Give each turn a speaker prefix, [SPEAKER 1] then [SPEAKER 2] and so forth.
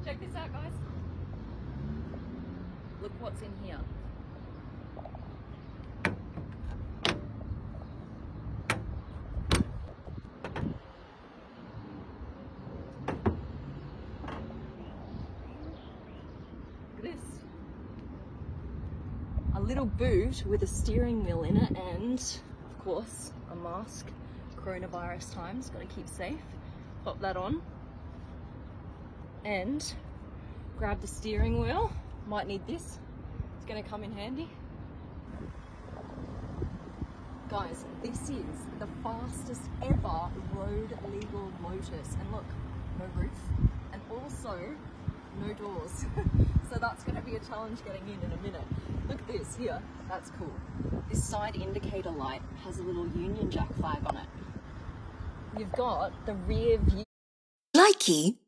[SPEAKER 1] Check this out, guys. Look what's in here. Look at this. A little boot with a steering wheel in it and, of course, a mask. Coronavirus times, gotta keep safe. Pop that on and grab the steering wheel. Might need this, it's gonna come in handy. Guys, this is the fastest ever road legal Lotus. And look, no roof and also no doors. So that's gonna be a challenge getting in a minute. Look at this here, that's cool. This side indicator light has a little Union Jack flag on it. You've got the rear view.
[SPEAKER 2] Likey